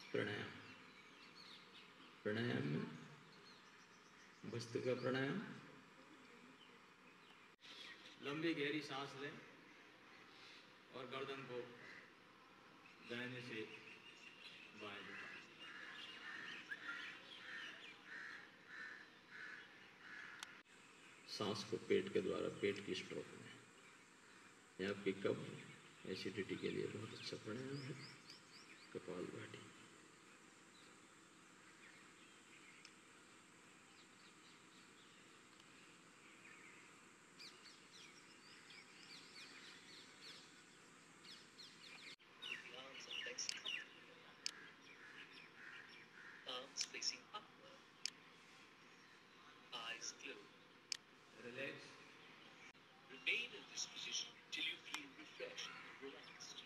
प्राणायाम। प्राणायाम में भस्त्रिका प्राणायाम, लंबी गहरी सांस लें और गर्दन को दाहिने से बाएं झुकाएं। सांस को पेट के द्वारा पेट की स्ट्रोक में। यह आपकी कब्ज एसिडिटी के लिए बहुत अच्छा प्राणायाम है। Kapalbhati. Facing upward, eyes closed. Relax. Remain in this position till you feel refreshed and relaxed.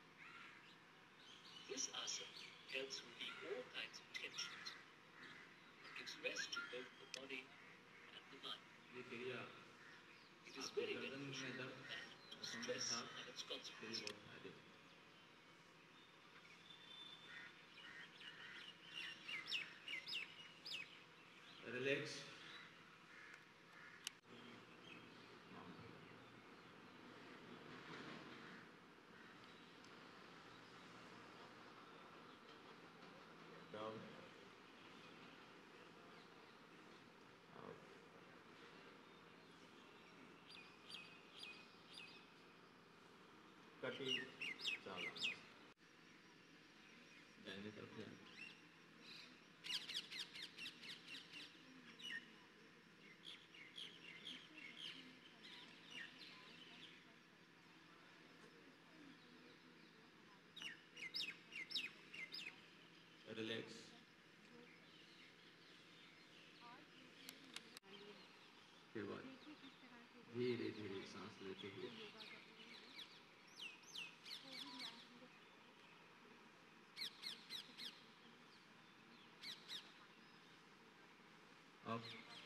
This asana helps relieve all kinds of tensions. It gives rest to both the body and the mind. It is very beneficial to stress and its consequences. Relax. Down. Up. कटी चाला। दाहिने तरफ जाएं। Relax. फिर बाद धीरे धीरे सांस लेते हुए अब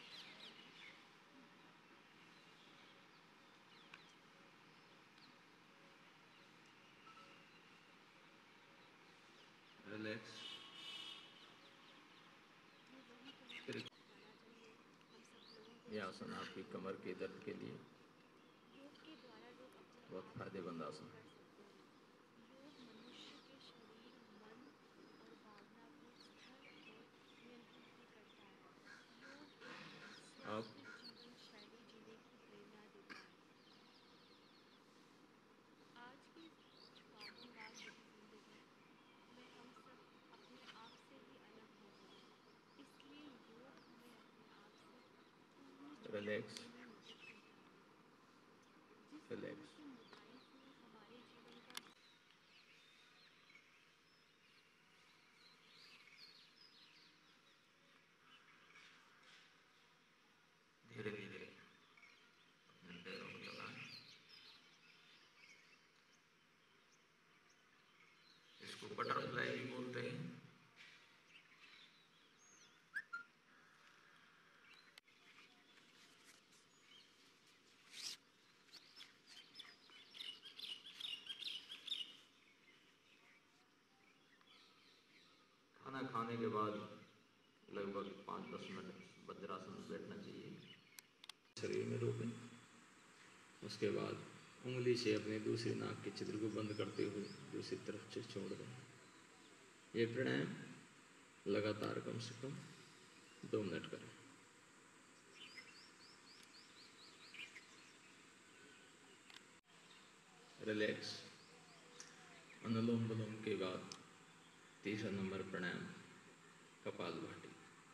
रिलैक्स। यह आसन आपकी कमर के दर्द के लिए बहुत फायदेमंद आसन है। अब रिलैक्स। रिलैक्स। धीरे धीरे अपने पैरों को चलाएं। इसको बटरफ्लाई भी बोलते हैं। खाना खाने के बाद लगभग 5-10 मिनट वज्रासन में बैठना चाहिए। शरीर में रोकें। उसके बाद उंगली से अपने दूसरी नाक के छिद्र को बंद करते हुए दूसरी तरफ से छोड़ दें। ये प्राणायाम लगातार कम से कम 2 मिनट करें। रिलैक्स। अनुलोम विलोम के बाद तीसरा नंबर प्राणायाम कपालभाति।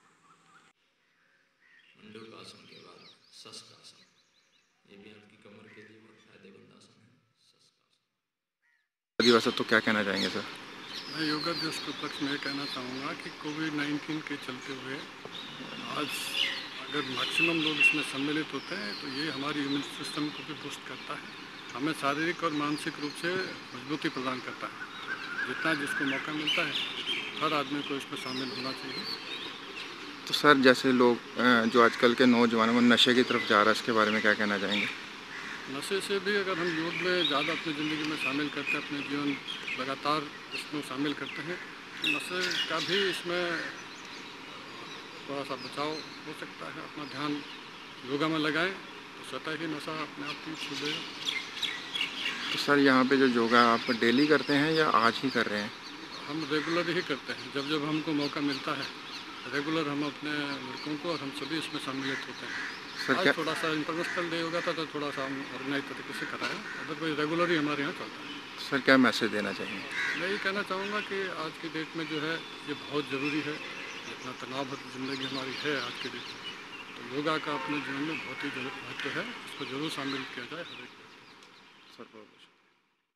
मंडूकासन के बाद शस्त्रासन। ये भी आपकी कमर के लिए बहुत फायदेमंद आसन है। शस्त्रासन। दिवस तो क्या कहना चाहेंगे सर? मैं योगा दिवस के उपलक्ष्य में कहना चाहूँगा कि कोविड-19 के चलते हुए आज अगर मैक्सिमम लोग इसमें सम्मिलित होते हैं तो ये हमारी इम्यून सिस्टम को भी बूस्ट करता है, हमें शारीरिक और मानसिक रूप से मजबूती प्रदान करता है। जितना जिसको मौका मिलता है हर आदमी को इसमें शामिल होना चाहिए। तो सर जैसे लोग जो आजकल के नौजवानों में नशे की तरफ जा रहा है, इसके बारे में क्या कहना चाहेंगे? नशे से भी अगर हम योग में ज़्यादा अपनी ज़िंदगी में शामिल करते हैं, अपने जीवन लगातार इसमें शामिल करते हैं नशे का भी इसमें थोड़ा सा बचाव हो सकता है। अपना ध्यान योगा में लगाएं तो स्वतः ही नशा अपने आप ही छूट जाएगा। तो सर यहाँ पे जो योगा आप डेली करते हैं या आज ही कर रहे हैं? हम रेगुलर ही करते हैं। जब जब हमको मौका मिलता है रेगुलर हम अपने लड़कों को और हम सभी इसमें सम्मिलित होते हैं। सर आज क्या थोड़ा सा इंटरनेशनल डे होगा था तो थोड़ा सा हम ऑर्गेनाइज तरीके से कराएं, अदरवाइज रेगुलर ही हमारे यहाँ चलता है। सर क्या मैसेज देना चाहिए? मैं ये कहना चाहूँगा कि आज की डेट में जो है ये बहुत ज़रूरी है। जितना तनाव भरी ज़िंदगी हमारी है आज के डेट में, तो योगा का अपने जीवन में बहुत ही महत्व है। इसको जरूर शामिल किया जाए हर एक। सर बहुत